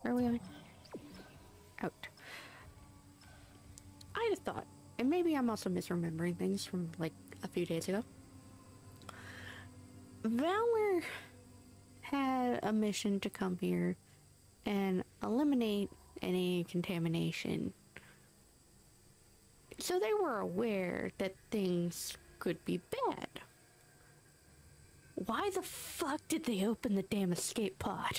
Where are we going? Out. I just thought, and maybe I'm also misremembering things from like a few days ago. Valor had a mission to come here and eliminate any contamination. So they were aware that things could be bad. Why the fuck did they open the damn escape pod?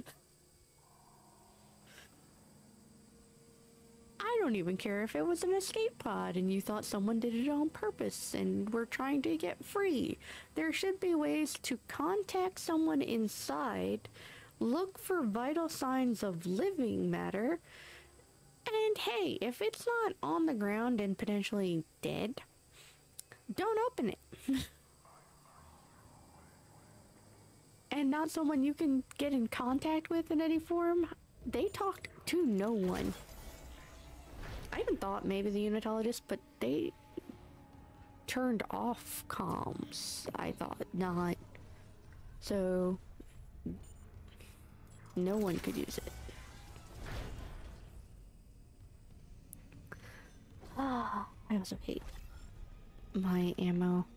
I don't even care if it was an escape pod and you thought someone did it on purpose and were trying to get free. There should be ways to contact someone inside, look for vital signs of living matter, and hey, if it's not on the ground and potentially dead, don't open it. And not someone you can get in contact with in any form. They talked to no one. I even thought maybe the unitologist, but they turned off comms. I thought not. So no one could use it. Ah, I also hate my ammo.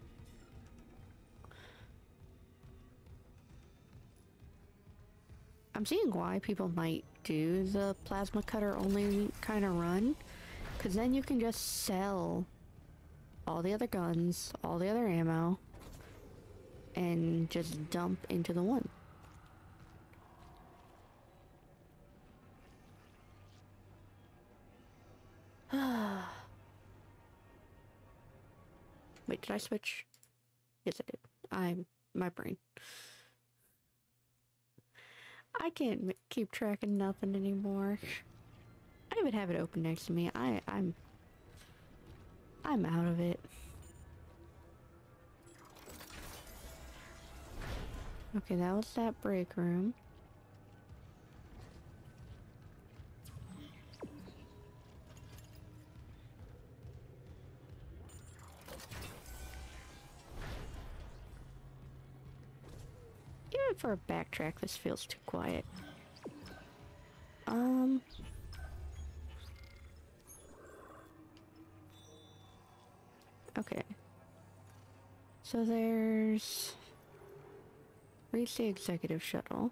I'm seeing why people might do the plasma cutter only kind of run, because then you can just sell all the other guns, all the other ammo, and just dump into the one. Wait, did I switch? Yes, I did. My brain. I can't keep track of nothing anymore. I even have it open next to me. I'm out of it. Okay, that was that break room. Even for a backtrack, this feels too quiet. Okay. So there's... Reach the executive shuttle.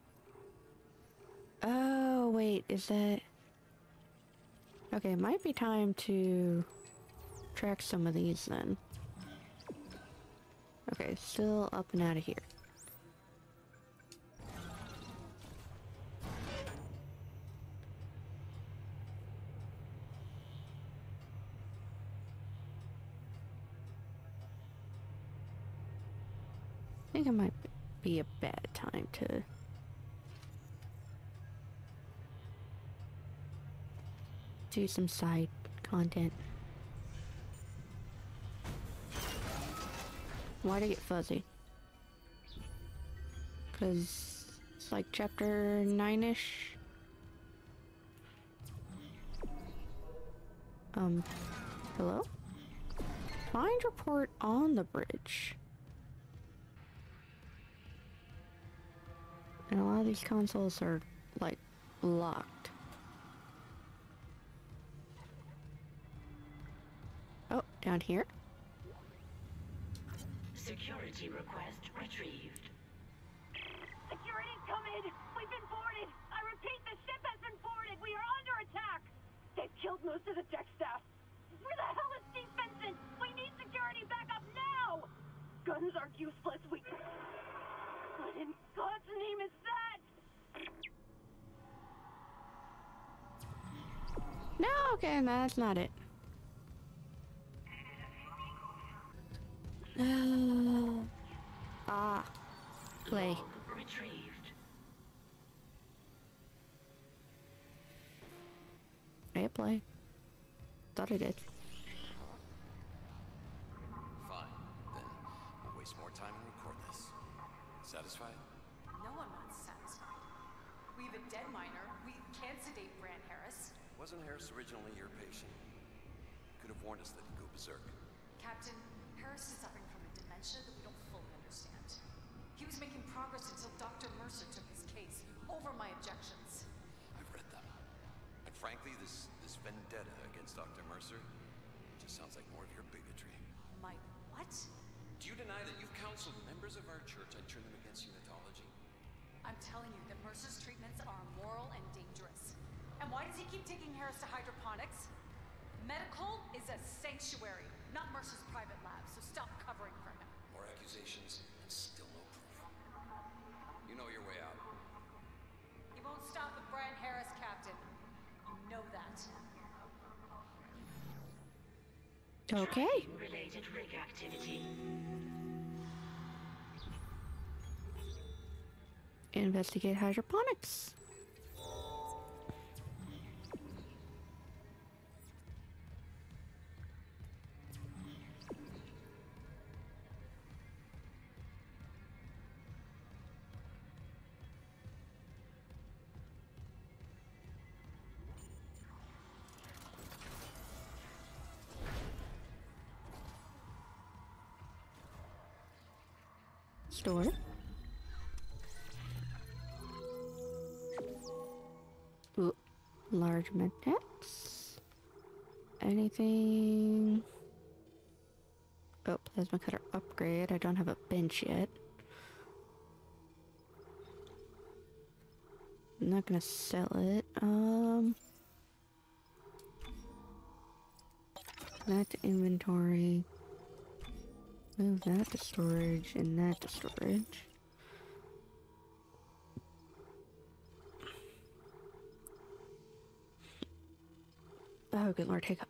Oh, wait, is that... Okay, it might be time to track some of these then. Okay, still up and out of here. I think it might be a bad time to do some side content. Why'd I get fuzzy? Because it's like chapter 9-ish. Hello? Find report on the bridge. And a lot of these consoles are, like, locked. Oh, down here? Security request retrieved. Security, come in! We've been boarded! I repeat, the ship has been boarded! We are under attack! They've killed most of the deck staff! Where the hell is Steve Benson? We need security backup now! Guns are useless, What in God's name is that? No, okay, no, that's not it. Play. Log retrieved. I hit play. Thought I did. Fine, then we'll waste more time and record this. Satisfied? No, I'm not satisfied. We have a dead miner. We can't sedate Bran Harris. Wasn't Harris originally your patient? Could have warned us that he'd go berserk. Captain, Harris is suffering from a dementia that we don't fully understand. He was making progress until Dr. Mercer took his case, over my objections. I Dr. Mercer. It just sounds like more of your bigotry. My what? Do you deny that you've counseled members of our church and turned them against unitology? I'm telling you that Mercer's treatments are immoral and dangerous. And why does he keep taking Harris to hydroponics? Medical is a sanctuary, not Mercer's private lab, so stop covering for him. More accusations and still no proof. You know your way out. He won't stop with Brian Harris, Captain. You know that. Okay. Related rig activity. Investigate hydroponics. Store. Ooh, large medpacks. Anything? Oh, plasma cutter upgrade. I don't have a bench yet. I'm not gonna sell it. That to inventory. Move that to storage and that to storage. Oh, good lord, hiccup.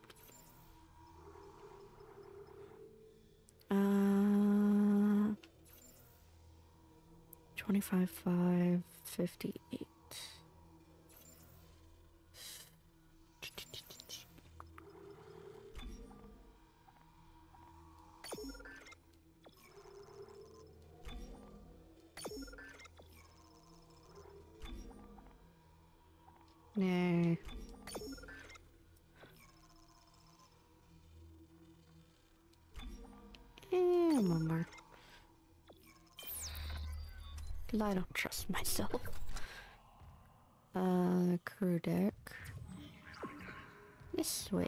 25, 5, 58. Nah. One more. 'Cause I don't trust myself. Crew deck. This way.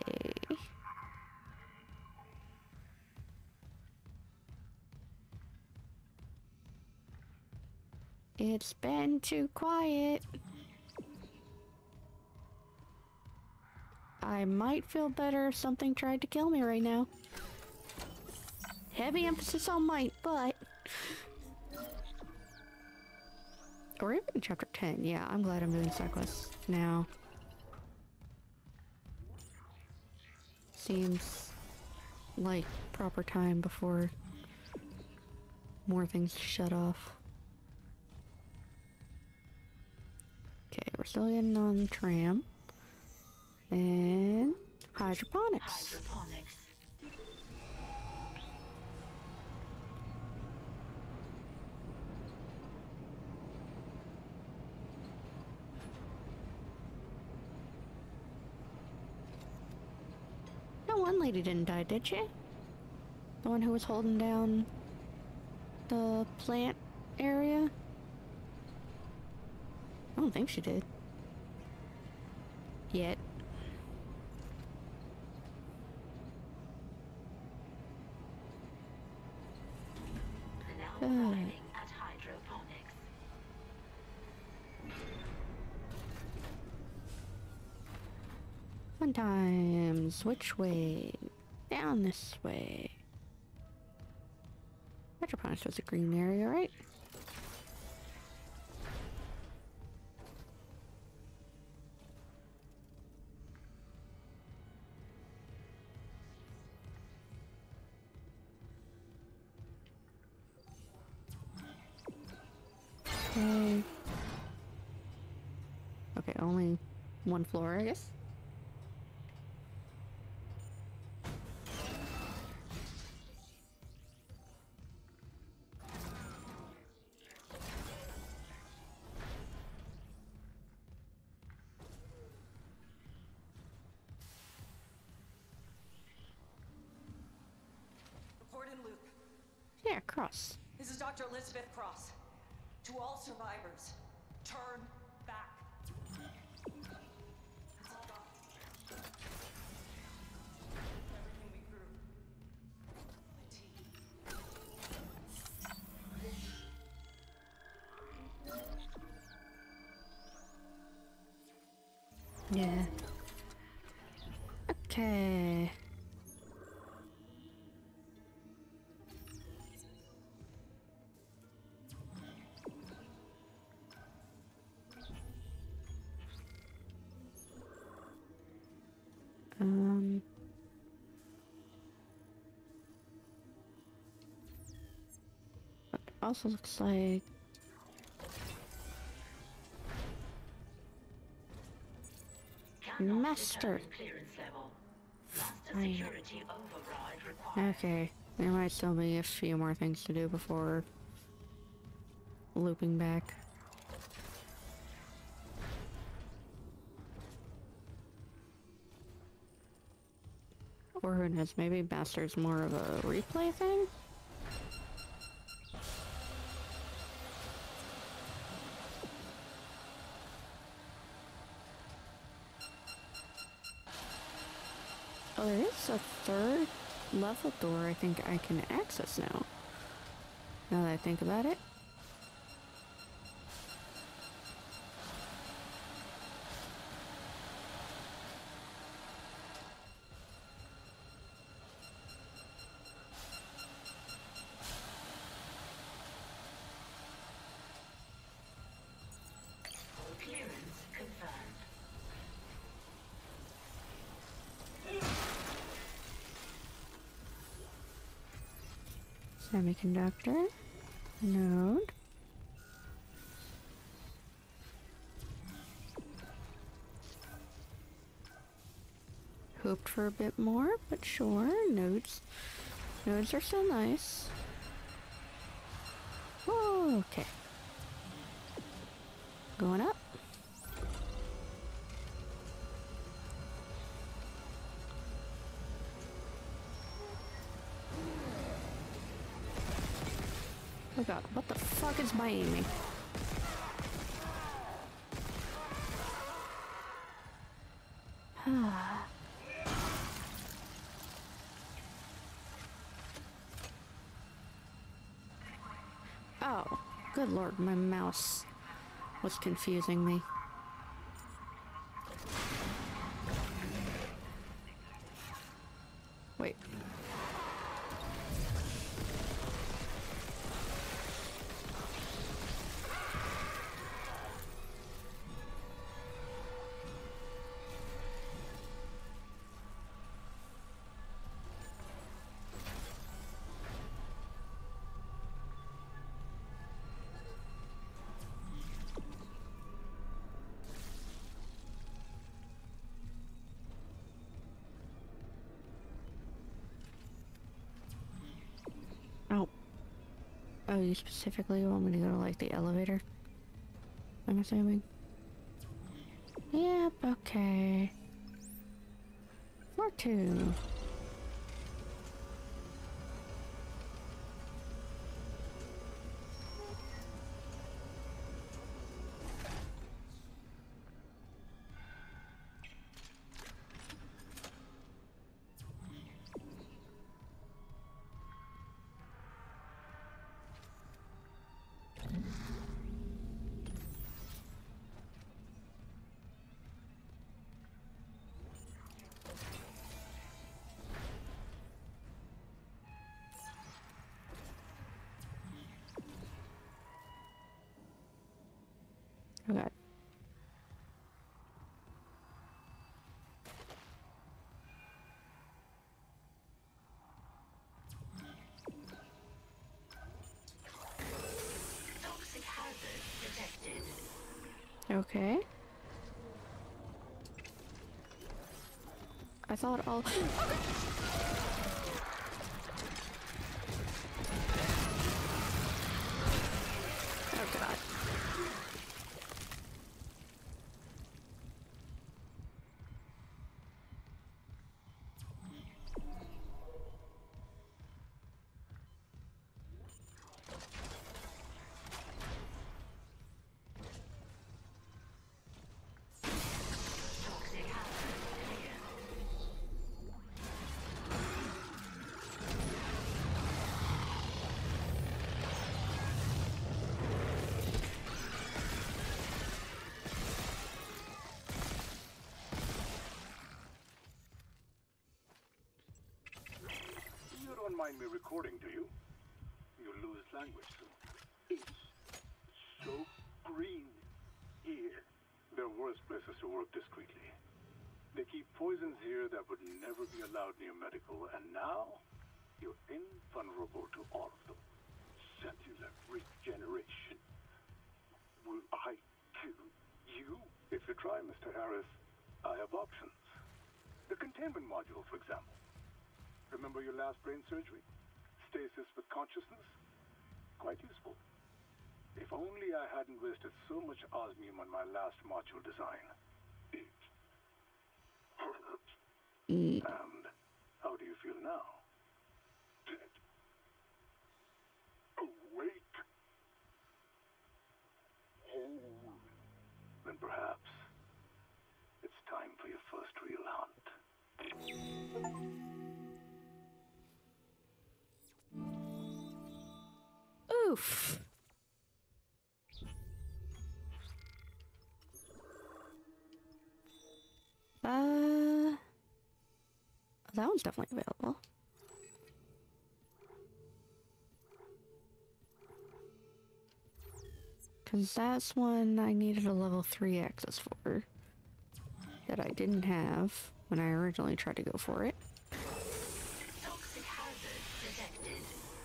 It's been too quiet. I might feel better if something tried to kill me right now. Heavy emphasis on might, but... Or even in chapter 10, yeah, I'm glad I'm doing side quests now. Seems like proper time before more things shut off. Okay, we're still getting on tram. And hydroponics. Hydroponics. No, one lady didn't die, did she? The one who was holding down the plant area? I don't think she did. Yet. Now arriving at hydroponics. Fun times. Which way? Down this way. Hydroponics was a green area, right? Okay. Okay, only one floor, I guess. Report in, Luke. Yeah, cross. This is Dr. Elizabeth Cross. To all survivors, turn back. Yeah. Okay. Also looks like Cannot Master. determine clearance level. Master Fine. security override required. Okay, there might still be a few more things to do before looping back. Or who knows, maybe Master's more of a replay thing? Oh, there is a third level door I think I can access now. Now that I think about it. Clearance confirmed. Semiconductor. Node. Hoped for a bit more, but sure, nodes. Nodes are still nice. Oh, okay. Going up. Oh god, what the fuck is my aiming? Oh, good lord, my mouse was confusing me. Wait. Oh. Oh, you specifically want me to go to, like, the elevator? I'm assuming. Yep, okay. Floor 2. Oh god. Toxic hazard detected. Okay. I thought all. Oh god. Toxic hazard clear. mind me recording, do you? You'll lose language soon. It's so green here. There are worse places to work discreetly. They keep poisons here that would never be allowed near medical, and now you're invulnerable to all of them. Cellular regeneration. Will I kill you? If you try, Mr. Harris, I have options. The containment module, for example. Remember your last brain surgery? Stasis with consciousness? Quite useful. If only I hadn't wasted so much osmium on my last module design. It hurt. And how do you feel now? Dead. Awake. Whole. Then perhaps it's time for your first real hunt. Oof. That one's definitely available. Because that's one I needed a level 3 access for. That I didn't have when I originally tried to go for it. Toxic hazard detected.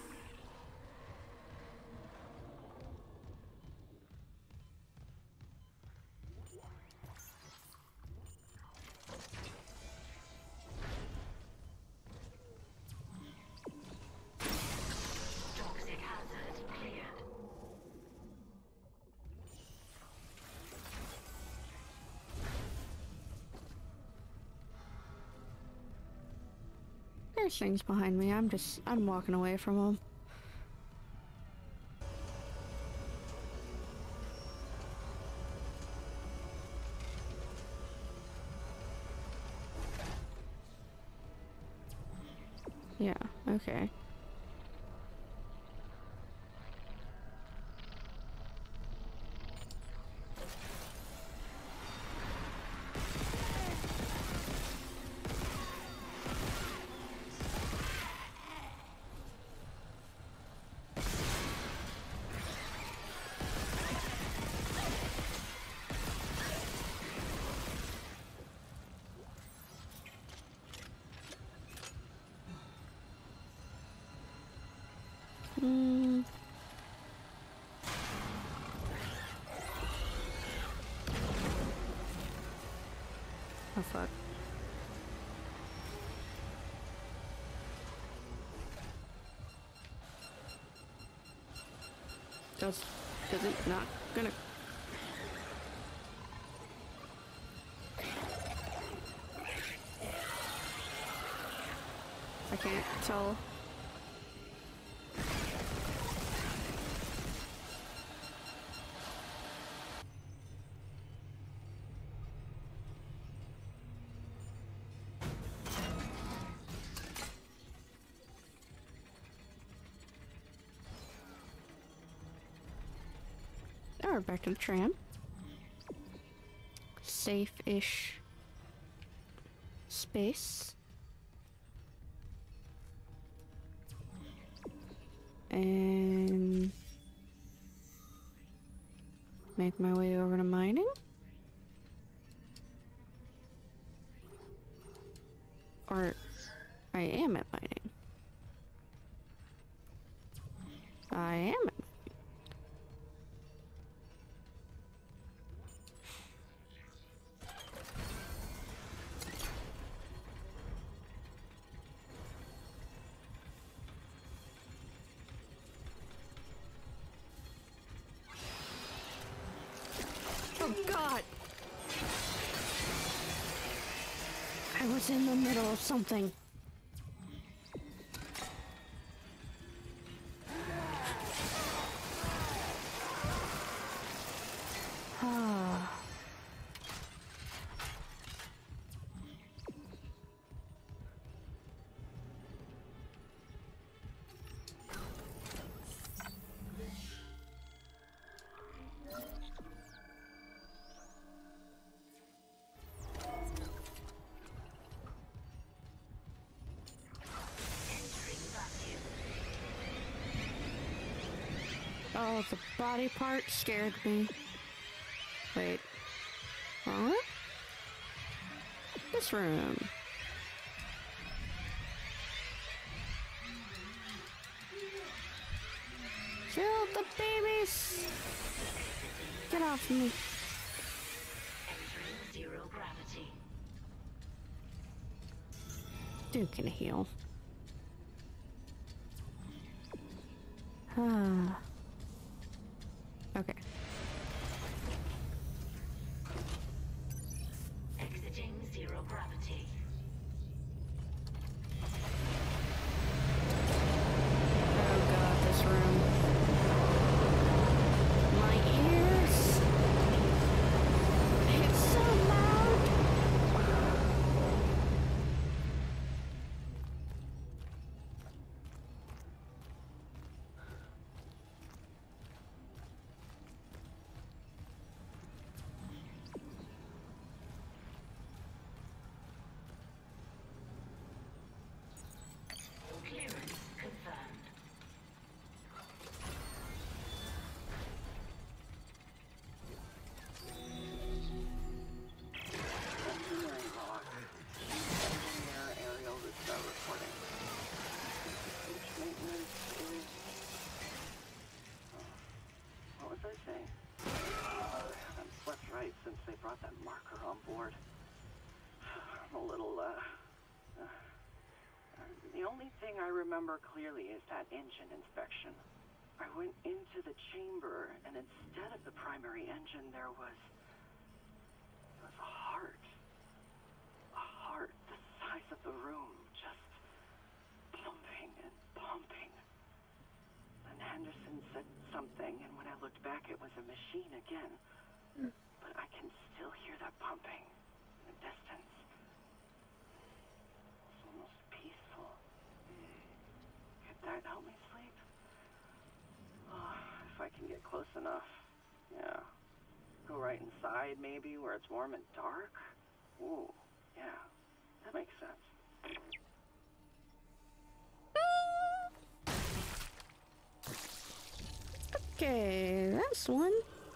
Toxic hazard cleared. There's things behind me. I'm walking away from them. Yeah, okay. Oh fuck. Does it not gonna... I can't tell. We're back to the tram. Safe-ish space. And make my way over to mining. Or I am at mining. I am at Oh god! I was in the middle of something. Ah. Oh, the body part scared me. Wait. Huh? This room. Kill the babies! Get off me. Entering zero gravity. Dude can heal. Ah. Okay. Exiting zero gravity. Oh god, this room. My ears! It's so loud! Clearance confirmed. Engineering log. Engineer aerial restart reporting. Which maintenance is... What was I saying? I haven't slept right since they brought that marker on board. I'm a little, The only thing I remember clearly is that engine inspection. I went into the chamber, and instead of the primary engine, there was a heart. A heart the size of the room, just pumping and pumping. And Henderson said something, and when I looked back, it was a machine again. But I can still hear that pumping in the distance. It's almost peaceful. Could that help me sleep? Oh, if I can get close enough. Yeah. Go right inside, maybe, where it's warm and dark? Ooh, yeah. That makes sense. Okay, that's one.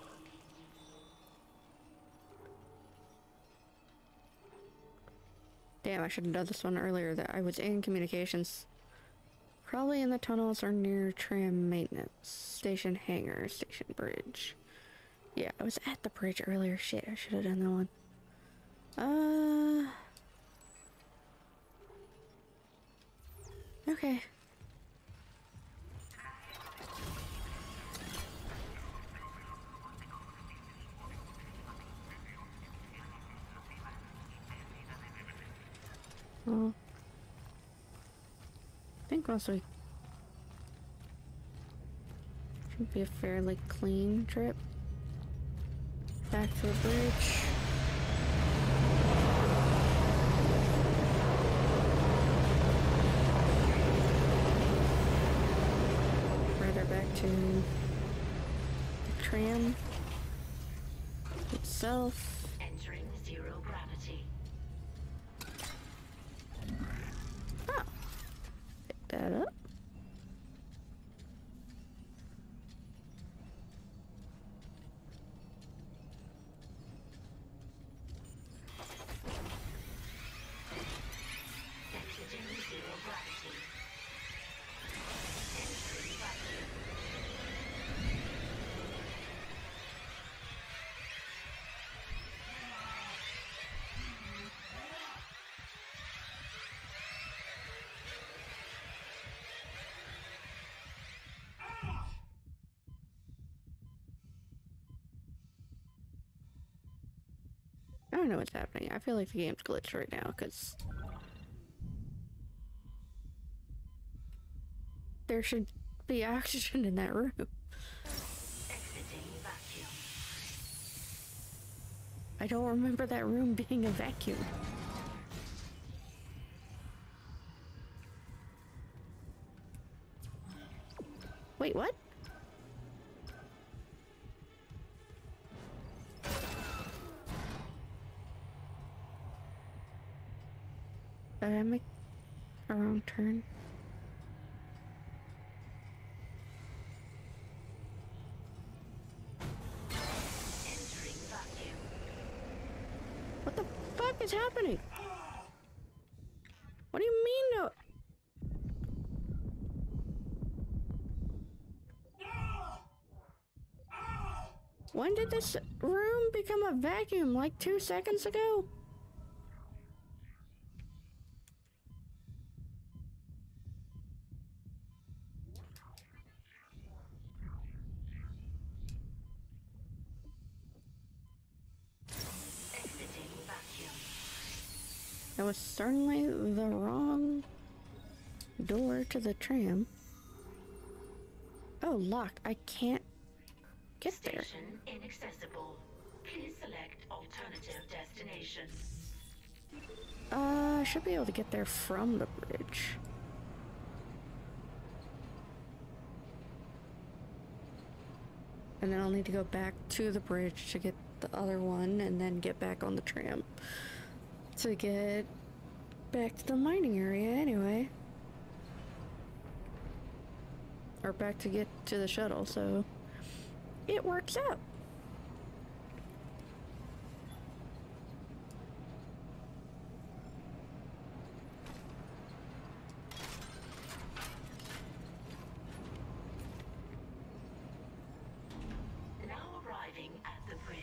Damn, I should have done this one earlier. That I was in communications. Probably in the tunnels or near tram maintenance. Station hangar, station bridge. Yeah, I was at the bridge earlier. Shit, I should have done that one. Okay. Well, I think also should be a fairly clean trip back to the bridge. Further back to the tram itself. Entering zero gravity. Oh, pick that up. Exiting zero gravity. Entering vacuum. I don't know what's happening. I feel like the game's glitched right now because there should be oxygen in that room. Exiting vacuum. I don't remember that room being a vacuum. Wait, what? Did I make a wrong turn? What the fuck is happening? What do you mean no? When did this room become a vacuum? Like 2 seconds ago? Exiting vacuum. That was certainly the wrong door to the tram. Oh, locked. I can't get there. Station inaccessible. Please select alternative destination. I should be able to get there from the bridge. And then I'll need to go back to the bridge to get the other one and then get back on the tram to get back to the mining area anyway. Or back to get to the shuttle, so it works out. Now arriving at the bridge.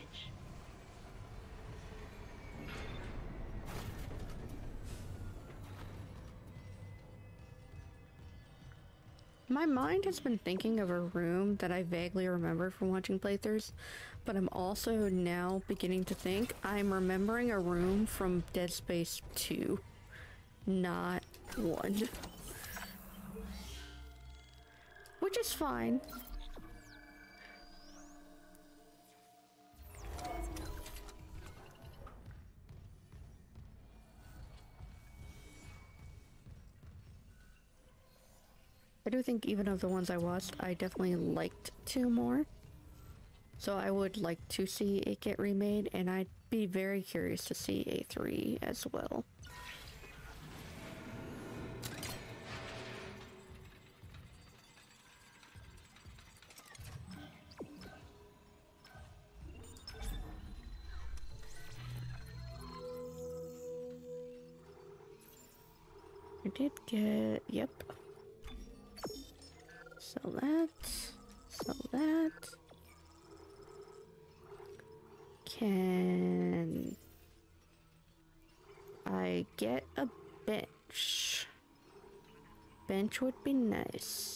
My mind has been thinking of a room that I vaguely remember from watching playthroughs, but I'm also now beginning to think I'm remembering a room from Dead Space 2, not 1. Which is fine. I do think even of the ones I watched, I definitely liked 2 more. So I would like to see it get remade, and I'd be very curious to see a 3 as well. I did get, yep. Sell that. Sell that. Can I get a bench? Bench would be nice.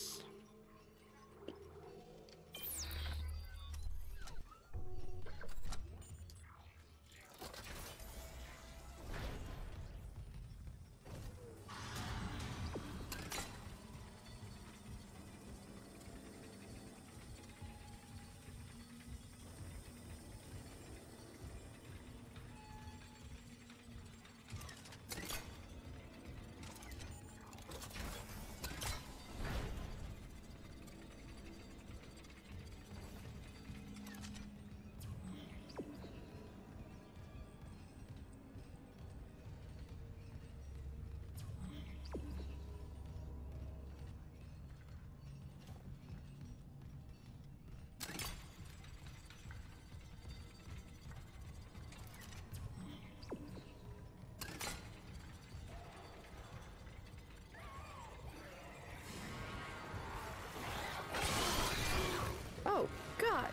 Oh, God.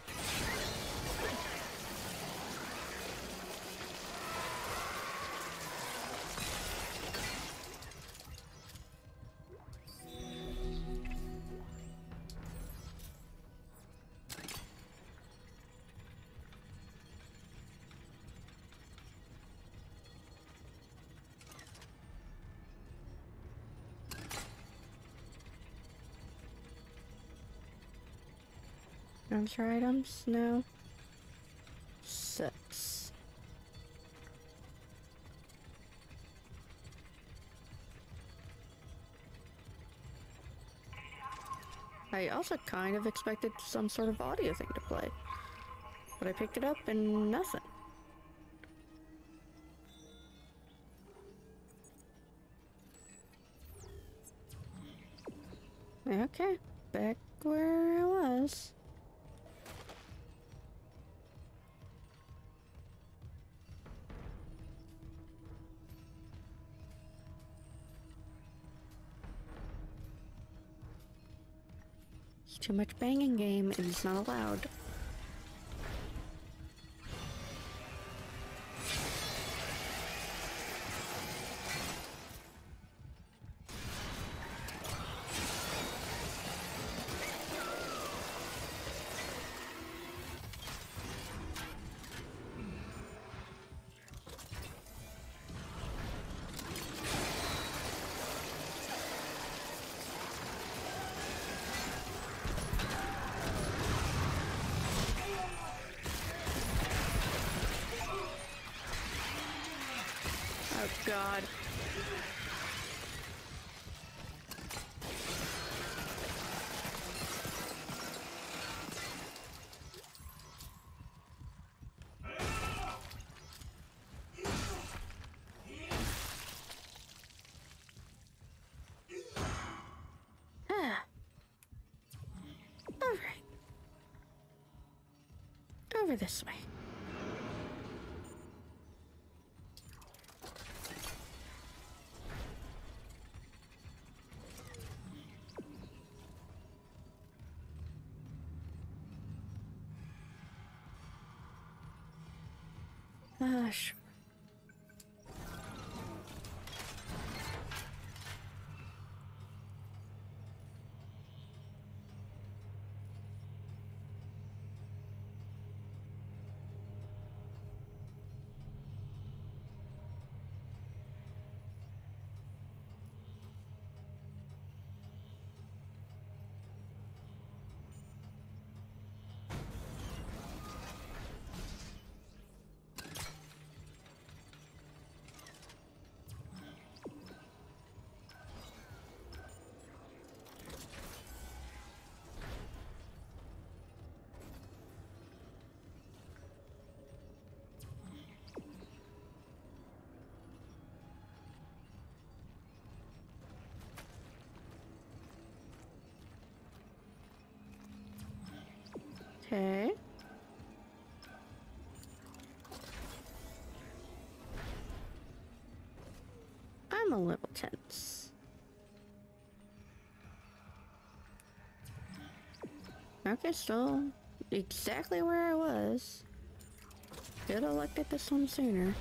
Answer items? No. 6. I also kind of expected some sort of audio thing to play, but I picked it up and nothing. Okay, back where I was. It's too much banging game, and it's not allowed. Oh God. Ah. All right. Over this way. Sure. Okay. I'm a little tense. Okay, still exactly where I was. Could have looked at this one sooner.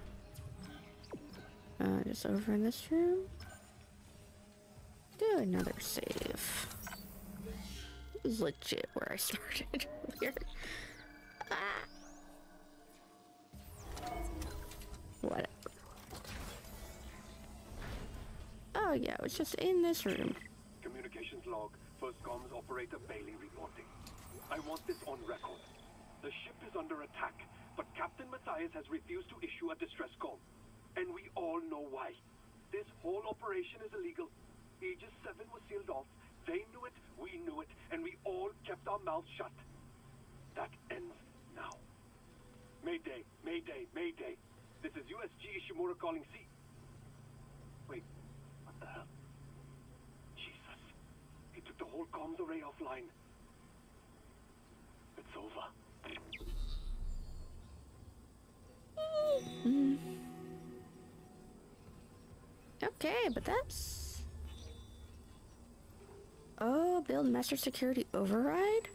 Just over in this room. Do another save. This is legit where I started earlier. Ah. Whatever. Oh yeah, it was just in this room. Communications log. First comms operator Bailey reporting. I want this on record. The ship is under attack, but Captain Matthias has refused to issue a distress call. And we all know why. This whole operation is illegal. Aegis 7 was sealed off. They knew it, we knew it, and we all kept our mouths shut. That ends now. Mayday, Mayday, Mayday. This is USG Ishimura calling C. Wait, what the hell? Jesus. He took the whole comms array offline. It's over. Okay, but that's... Oh, build master security override?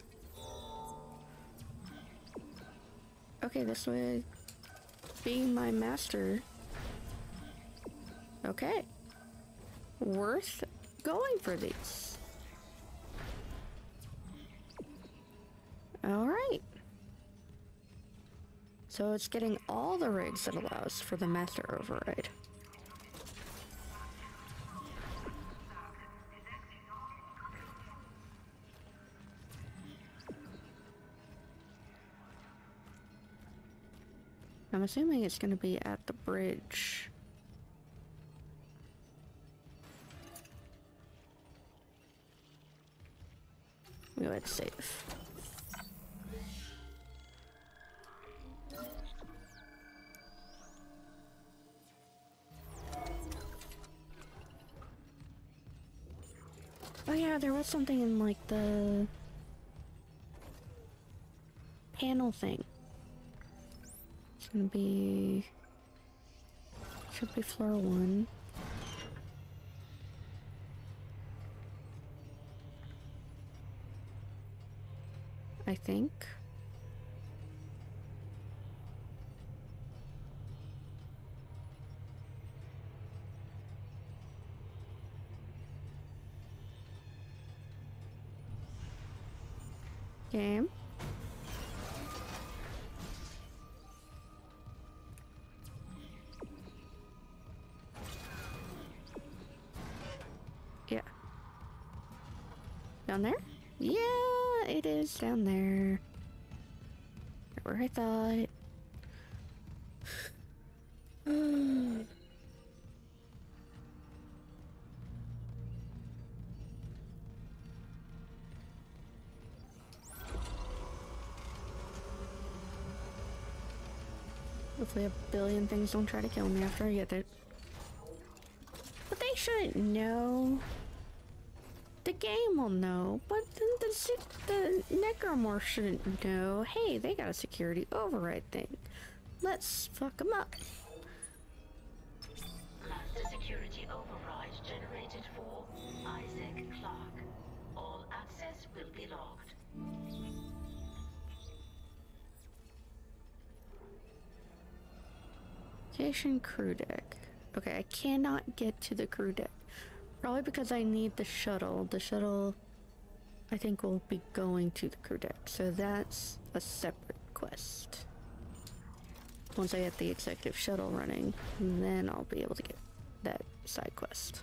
Okay, this way being my master. Okay. Worth going for these. Alright. So it's getting all the rigs it allows for the master override. I'm assuming it's going to be at the bridge. Go ahead, save. Oh yeah, there was something in like the panel thing. It's gonna be... should be floor 1. I think. Game. Yeah. Down there? Yeah, it is down there. Where I thought. Hopefully a billion things don't try to kill me after I get it. But they shouldn't know. The game will know, but the Necromorph shouldn't know. Hey, they got a security override thing. Let's fuck them up. Master security override generated for Isaac Clarke. All access will be logged. Location crew deck. Okay, I cannot get to the crew deck. Probably because I need the shuttle. The shuttle, I think, will be going to the crew deck. So that's a separate quest. Once I get the executive shuttle running, then I'll be able to get that side quest.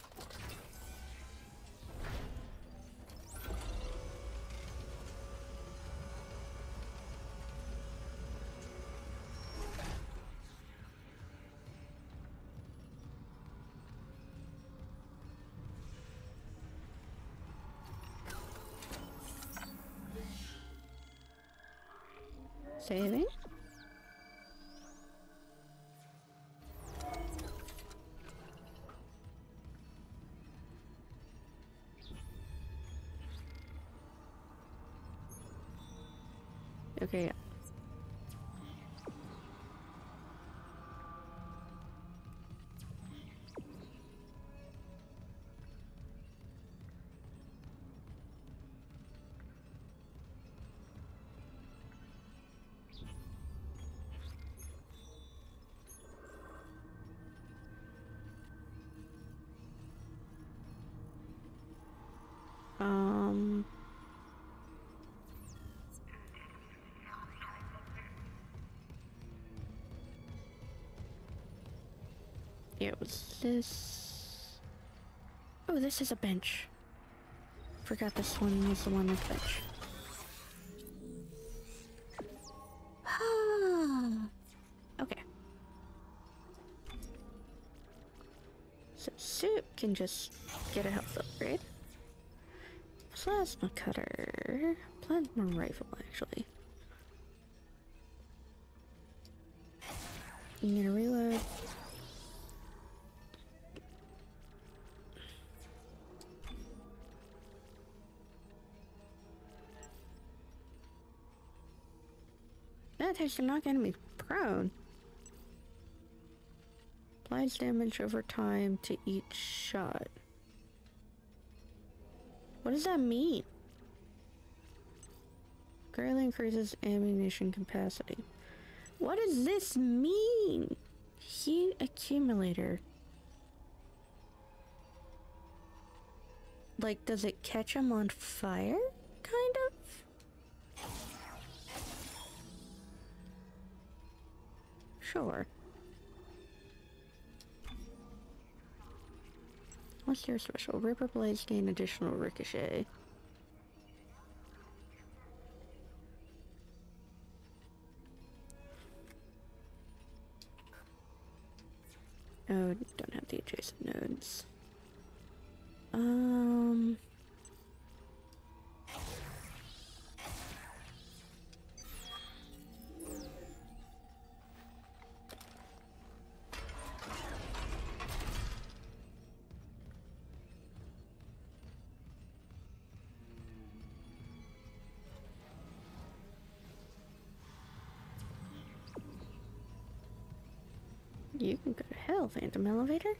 Saving? Okay. Yeah, it was this. Oh, this is a bench. Forgot this one was the one with the bench. Okay. So Soup can just get a health upgrade. Plasma cutter. Plasma rifle, actually. You need to reload. That attacks to knock enemy prone. Applies damage over time to each shot. What does that mean? Greatly increases ammunition capacity. What does this mean? Heat accumulator. Like, does it catch them on fire? Kind of? Sure. What's your special? Ripper blades gain additional ricochet. Oh, don't have the adjacent nodes. You can go to hell, Phantom Elevator.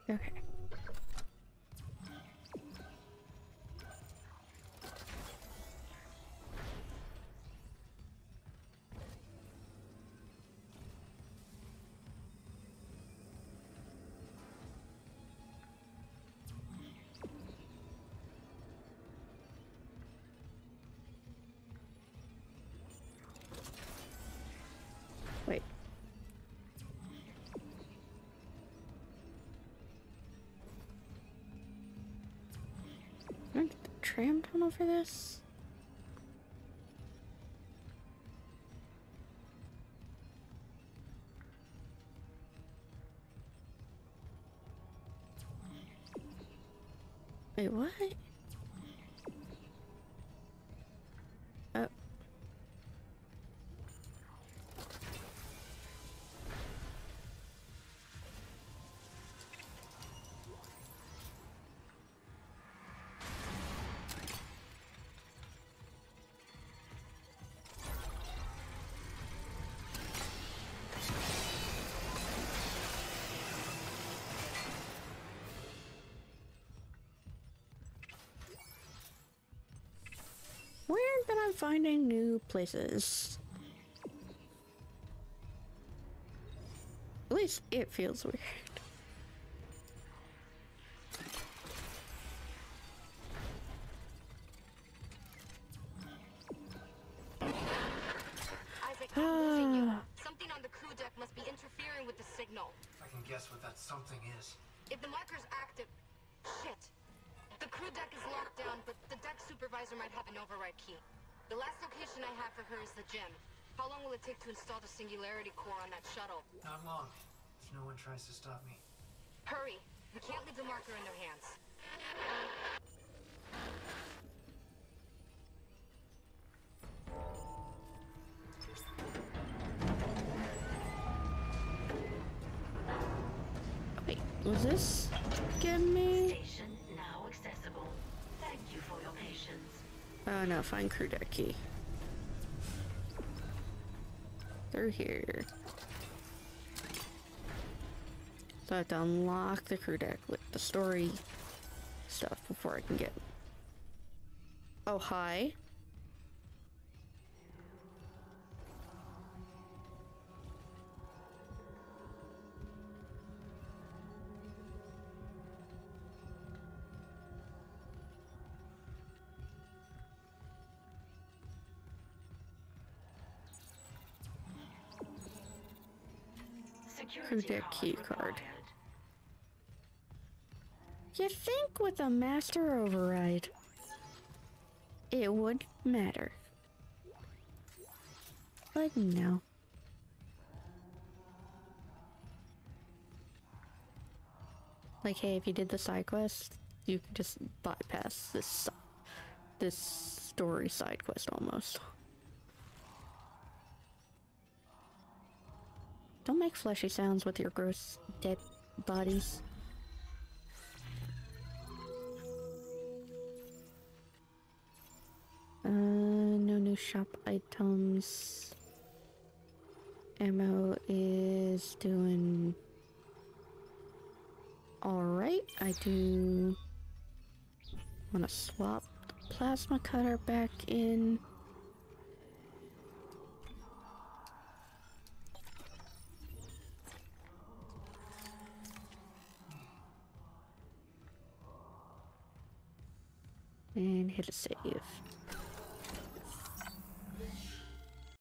Okay. Wait. Can I get the tram tunnel for this? Wait, what? Oh. Weird that I'm finding new places. At least it feels weird. Isaac, I'm losing you. Something on the crew deck must be interfering with the signal. I can guess what that something is. If the marker's active... Shit. The crew deck is locked down, but the deck supervisor might have an override key. The last location I have for her is the gym. How long will it take to install the singularity core on that shuttle? Not long, if no one tries to stop me. Hurry. We can't leave the marker in their hands. Wait, was this give me? Station now accessible. Thank you for your patience. Oh no, find crew deck key. They're here. So I have to unlock the crew deck with the story stuff before I can get. Oh, hi. Crew deck key card. You think with a master override, it would matter. But no. Like, hey, if you did the side quest, you could just bypass this story side quest almost. Don't make fleshy sounds with your gross dead bodies. No new shop items. Ammo is doing alright. I do want to swap the plasma cutter back in. And hit a save.